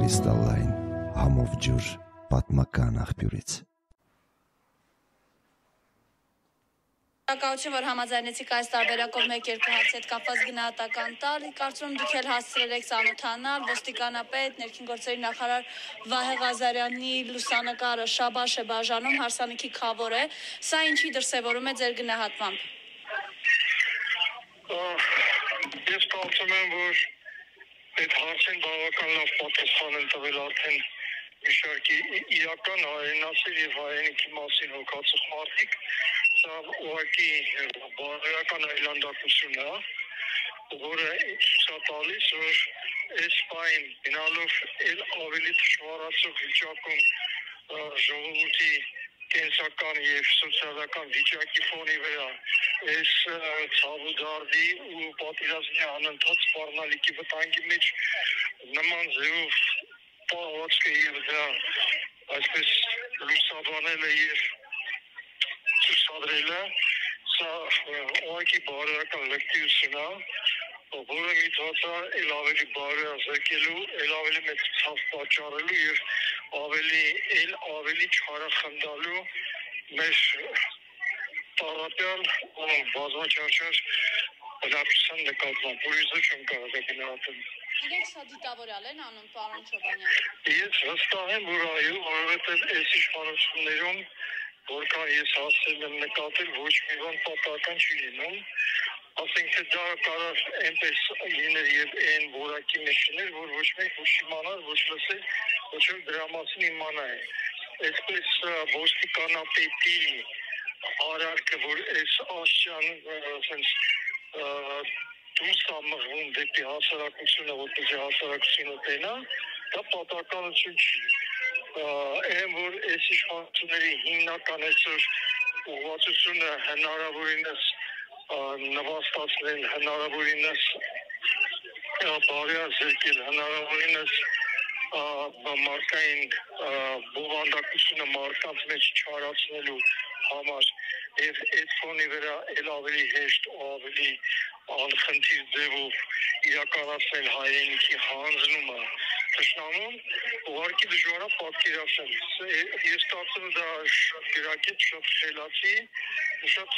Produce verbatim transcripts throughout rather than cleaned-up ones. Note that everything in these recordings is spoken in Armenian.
կրիստալային համով ջուր պատմական աղբյուրից։ Շնորհակալություն, որ համաձայնեցիք այս տարբերակով մեկ-երկու հարցի հետ կապված գնահատական տալ։ Կարծում եմ դուք էլ հասցրել եք ծանոթանալ ոստիկանապետ, ներքին գործերի նախարար Վահե Ղազարյանի լուսանկարը շաբաշ է բաժանում, հարսանիքի քավոր է։ Սա ինչի դրսևորում է ձեր գնահատմամբ։ Ես կարծում եմ, որ այդ հարցին բավական լավ պատասխան են տվել արդեն մի շարքի իրական հայրենասեր եւ հայրենիքի մասին հոգացող մարդիկ։ Սա ուղղակի բարոյական այլանդակություն է, որը ցույց է տալիս, որ այս պայն գնալով էլ ավելի դժվարացող վիճակում ժողովրդի կենսական եւ սոցիալական վիճակի ֆոնի վրա այս ցավոդարդի ու պատերազմի անընդհատ սպառնալիքի վտանգի մեջ նման ձևով պահվածքը եւ դա այսպես լուսաբանելը եւ ցուցադրելը սա ուղղակի բարոյական լեկտիվություն է, որը միտված է էլ ավելի բարոյազեկելու, էլ ավելի մեծ ցավ պատճառելու եւ ավելի էլ ավելի չարախնդալու մեր տարապյալ բազմաչափ բնակչության նկատմամբ, որից ոչ եմ կարող գնահատել։ Իրենք սա դիտավորյալ են անում, պարոն Չոբանյան։ Ես վստահ եմ, որ այո, որովհետեւ այս իշխանություններում որքան ես հասել եմ նկատել, ոչ մի բան պատահական չի լինում, ասենք թե դա կարող այնպես լիներ եւ այն որակի մեջ լիներ, որ ոչ մեկ ոչ իմանար, ոչ լսեր, ոչ էլ դրա մասին իմանա է։ Այսպես ոստիկանապետի արարքը, որ այս աշճան ասենց դուրս է մղվում դեպի հասարակությունը, որպեսզի հասարակությունը տենա, դա պատահականություն չի։ Այն որ այս իշխանությունների հիմնական այսօր ուղղվածությունը հնարավորինս նվաստացնել, հնարավորինս բարոյազեկել, հնարավորինս մարդկային բովանդակությունը մարդկանց մեջ չարացնելու համար եւ այդ ֆոնի վրա էլ ավելի հեշտ ու ավելի անխնդիր ձևով իրականացնել հայրենիքի հանձնումը թշնամուն, ուղղակի դժվար է պատկերացնել։ Ես կարծում եմ դա շատ գրագետ, շատ խելացի, շատ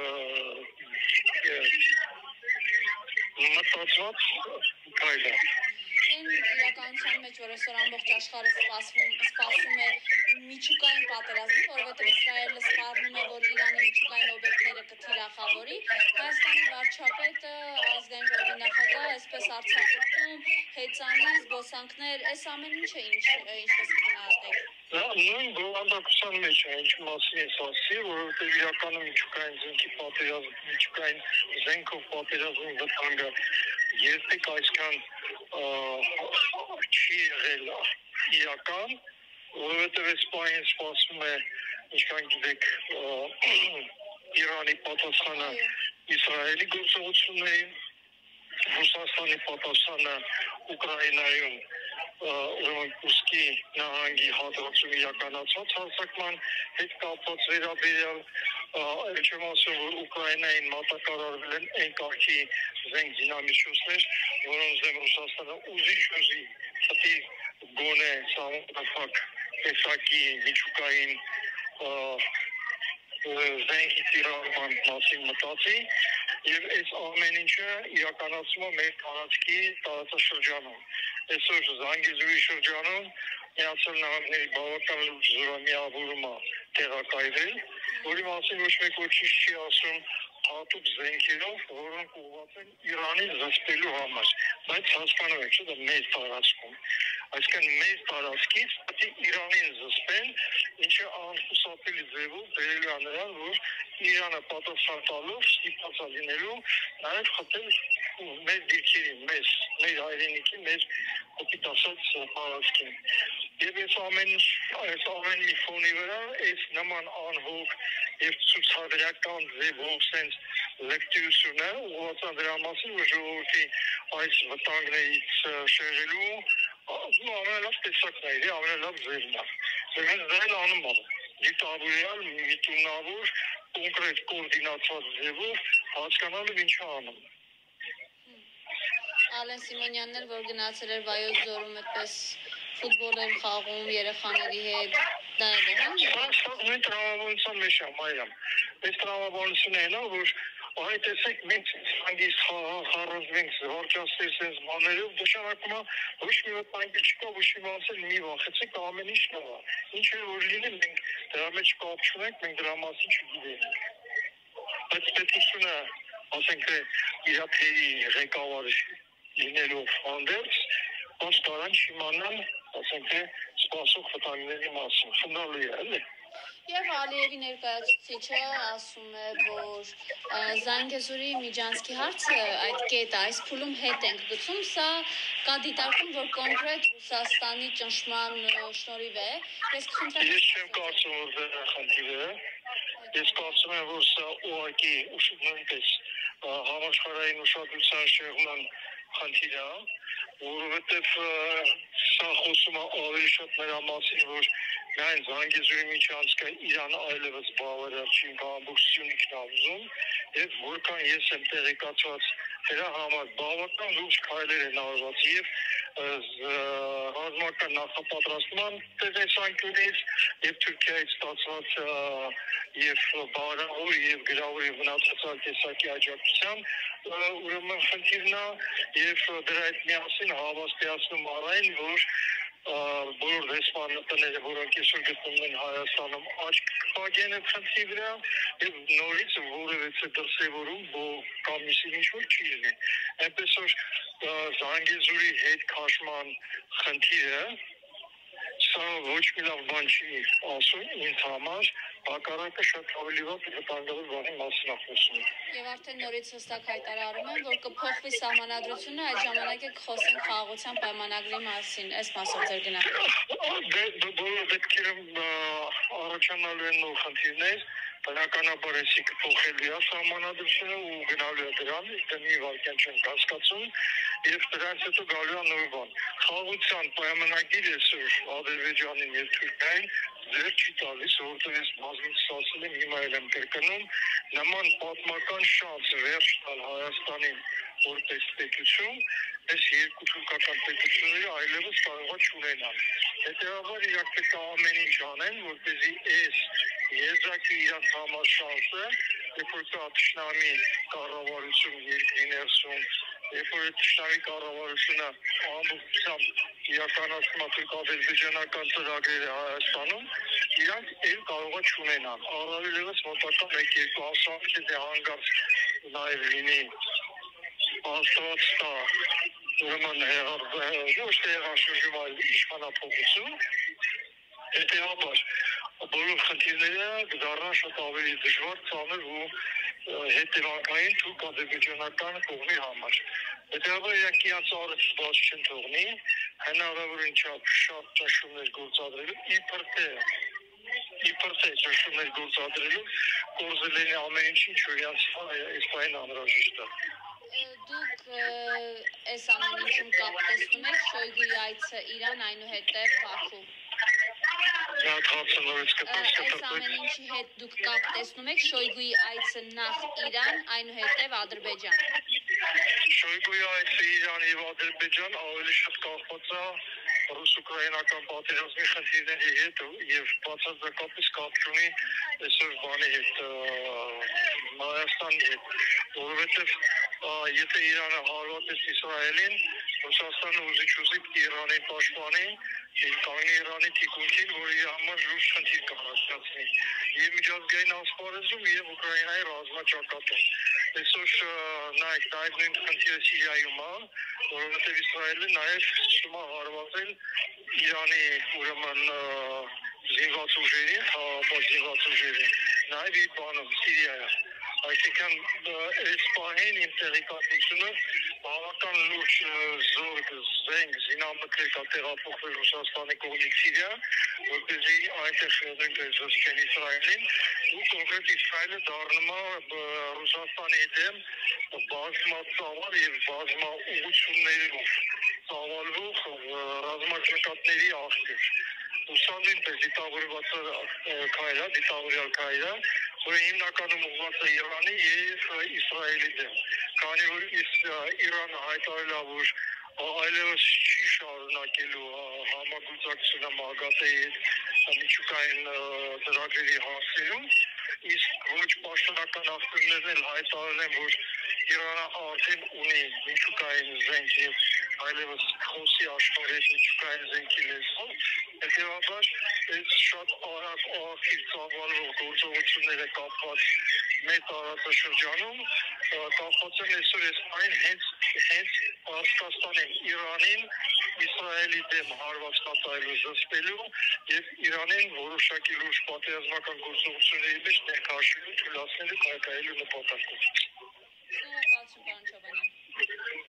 մտածված քայլ է։ Այն իրականության մեջ, որ այսօր ամբողջ աշխարհը սպասվում, սպասում է միջուկային պատերազմի, որովհետև Իսրայելը սպառնում է, որ Իրանի միջուկային օբյեկտները կթիրախավորի, Հայաստանի վարչապետը, ազգային ժողովի նախագահը այսպես արձակուրդում, հեծանի, զբոսանքներ, այս ամեն ինչը ինչ ինչպես կգնահատեք։ Նույն բովանդակության մեջ է, ինչ մասին ես ասի, որովհետև իրականում միջուկային զենքի պատերազմ, միջուկային զենքով պատերազմի վտանգը երբեք այսքան չի եղել իրական, որովհետև այս պահին սպասվում է, ինչքան գիտեք, Իրանի պատասխանը Իսրայելի գործողություններին, Ռուսաստանի պատասխանը Ուկրաինայում ուրեմն Կուրսկի նահանգի հատվածում իրականացված հարձակման հետ կապված վերաբերյալ, չեմ ասում, որ Ուկրաինային մատակարարվել են այն կարգի զենք դինամիչոցներ, որոնց դեմ Ռուսաստանը ուզի-չուզի պետք է գոնե սահմանափակ տեսակի միջուկային զենքի տիրառման մասին մտածի եւ այս ամեն ինչը իրականացվում է մեր տարածքի տարածաշրջանում։ Այսօր Զանգեզուրի շրջանում Միացյալ Նահանգների բավական լուրջ զորամիավորում է տեղակայվել, որի մասին ոչ մեկ ոչինչ չի ասում հատուկ զենքերով, որոնք ուղղված են Իրանին զսպելու համար, բայց հասկանում եք, չէ՞, դա մեր տարածքում։ Այսինքն մեր տարածքից պետք է Իրանին զսպեն, ինչը անխուսափելի ձևով բերելու է նրան, որ Իրանը պատասխան տալով ստիպված է լինելու նաև խփել մեր դիրքերին, մեզ, մեր հայրենիքի, մեր կոպիտ ասած տարածքին։ Եվ այս ամեն այս ամեն մի ֆոնի վրա այս նման անհոգ եւ ցուցադրական ձևով sense լեկտիվությունը ուղղված դրա մասին, որ ժողովրդի այս վտանգներից շեղելու ամենալավ տեսակն է, ամենալավ ձևն է։ Սրանց դա էլ անում է դիտավորյալ, միտումնավոր, կոնկրետ կոորդինացված ձևով հասկանալու ինչ է անում։ Ալեն Սիմոնյանն էլ, որ գնացել էր Վայոց ձորում այդպես ֆուտբոլ եմ խաղում երեխաների հետ, դա էլ է, հա։ Սա նույն տրամաբանության մեջ է, Մայրամ։ Այս տրամաբանությունը է, որ այ տեսեք մենք հանգիստ խառնվում ենք զվարճացնել sense բաներով, նշանակում է ոչ մի վտանգ չկա, ոչ մի բան մի վախեցեք, ամեն ինչ լավ է։ Ինչ որ լինի մենք դրա մեջ կապ չունենք, մենք դրա մասին չգիտենք։ Բայց պետությունը, ասենք իր թերի ղեկավար լինելով հանդերձ, ոչ կարան չիմանան, ասենք սպասող վտանգների մասին, խնդալու է, էլի։ Եվ Ալիևի ներկայացուցիչը ասում է, որ Զանգեզուրի միջանցքի հարցը այդ կետը այս փուլում հետ ենք գցում, սա կա դիտարկում, որ կոնկրետ Ռուսաստանի ճնշման շնորհիվ է։ Ես կխնդրեմ։ Ես չեմ կարծում, որ դա խնդիր է։ Ես կարծում եմ, որ սա ուղղակի նույնպես համաշխարհային ուշադրության շեղման խնդիր է, որովհետև սա խոսում է ավելի շատ նրա մասին, որ միայն Զանգեզուրի միջանցքը Իրանը այլևս բավարար չի, ամբողջություն ինքնավզում, եւ որքան ես եմ տեղեկացված, դրա համար բավական լուրջ քայլեր են արված եւ ռազմական նախապատրաստման տեսանկյունից եւ Թուրքիայից ստացված եւ բարավոր եւ գրավոր եւ մնացածալ տեսակի աջակցության ուրեմն խնդիրն է եւ դրա հետ միասին հավաստիացնում առայն, որ բոլոր դեսպանատները, որոնք այսօր գտնվում են Հայաստանում, աչք կփակեն այդ խնդրի վրա եւ նորից որևէ դրսեւորում կամ ինչ որ չի լինի։ Այնպես որ Զանգեզուրի հետ քաշման խնդիրը սա ոչ մի լավ բան չի ասում ինձ համար, հակառակը շատ ավելի վատ վտանգավոր բանի մասին է խոսում։ Եվ արդեն նորից հստակ հայտարարում են, որ կփոխվի սահմանադրությունը, այդ ժամանակ է կխոսենք խաղաղության պայմանագրի մասին, այս մասով ձեր գնահատականը։ Բոլոր դեպքերում առաջանալու են նոր խնդիրներ, բնականաբար էսի կփոխելու է սահմանադրությունը ու գնալու է դրան, դա մի վարքյան չեն հասկացում, եւ դրանից հետո գալու է նոր բան։ Խաղաղության պայմանագիրը այսօր Ադրբեջանին եւ Թուրքիային ձեր չի տալիս, որտեղ ես բազմիցս ասել եմ, հիմա էլ եմ կրկնում, նման պատմական շանս վերջ տալ Հայաստանին որպես պետություն, այս երկու թուրքական պետությունները այլևս կարող է չունենալ։ Հետևաբար իրենք պետք է ամեն ինչ անեն, որպեսզի այս եզակի իրանց համար շանսը, երբ որ կա թշնամի կառավարություն երկրի ներսում, երբ որ թշնամի կառավարությունը ամբողջությամբ իրականացնում է թուրք-ադրբեջանական ծրագրերը Հայաստանում, իրանք էլ կարող է չունենալ։ Առավելևս մոտակա մեկ-երկու ամսից եթե հանգած նաև լինի աստված տա, ուրեմն ոչ թե հեղաշրջում, այլ իշխանափոխություն, հետևաբար բոլոր խնդիրները կդառնան շատ ավելի դժվար, ծանր ու հետևանքային թուրք-ադրբեջանական կողմի համար։ Հետևաբար իրանք իրենց առողջ բաց չեն թողնի, հնարավորին չափ շատ ճնշումներ գործադրելու, իբր թե իբր թե ճնշումներ գործադրելու կորզել են ամեն ինչ, որ իրենց այս բանին անհրաժեշտ է։ Դուք այս ամեն ինչում կապ տեսնում եք Շոյգուի այցը Իրան, այնուհետև Բաքու։ Այս ամեն ինչի հետ դուք կապ տեսնում եք Շոյգուի այցը նախ Իրան, այնուհետև Ադրբեջան։ Շոյգուի այցը Իրան եւ Ադրբեջան ավելի շատ կապված է ռուս-ուկրաինական պատերազմի խնդիրների հետ եւ բացարձակապես կապ չունի այսօր բանի հետ, Հայաստանի հետ, որովհետեւ եթե Իրանը հարվածեց Իսրայելին, Ռուսաստանը ուզի-չուզի Իրանին պաշտպանի, եւ կանգնի Իրանի թիկունքին, որ իր համար լուրջ խնդիր կհասցնի եւ միջազգային ասպարեզում եւ Ուկրաինայի ռազմաճակատում։ Այսօր նայեք, նաեւ նույն խնդիրը Սիրիայում է, որովհետեւ Իսրայելը նաեւ սկսում է հարվածել Իրանի ուրեմն զինված ուժերին, հավաքված զինված ուժերին, նաեւ իր բանում Սիրիայում։ Այսինքն այս պահին իմ տեղեկատվությունը բավական լուրջ զորք, զենք, զինամթեր կա տեղափոխվել Ռուսաստանի կողմից Սիրիա, որպեսզի այնտեղ նույնպես զսկեն Իսրայելին, ու կոնկրետ Իսրայելը դառնում է Ռուսաստանի դեմ բազմածավալ եւ բազմաուղղություններով ծավալվող ռազմաճակատների աղբյուր։ Ուսան նույնպես դիտավորված քայլ է, դիտավորյալ քայլ է, որը հիմնականում ուղղված է Իրանի եւ Իսրայելի դեմ։ Քանի որ Իրանը հայտարարել է, որ այլևս չի շարունակելու համագործակցությունը ՄԱԳԱՏԵ-ի հետ միջուկային ծրագրերի հարցերում, իսկ ոչ պաշտոնական աղբյուրներն էլ հայտարարել են, որ Իրանը արդեն ունի միջուկային զենք եւ այլևս խոսի աշխարհի միջուկային զենքի լեզվով, հետեւաբար այս շատ արագ աղբյուր ծավալվող գործողությունները կապված մեր տարածաշրջանում կապված են այսօր այս այն հենց հենց Պարսկաստանին, Իրանին, Իսրայելի դեմ հարված կատարելու զսպելու եւ Իրանին որոշակի լուրջ պատերազմական գործողությունների մեջ ներկայացնելու թույլատնելու կայացնելու նպատակով։ Շնորհակալություն, պարոն Չոբանյան։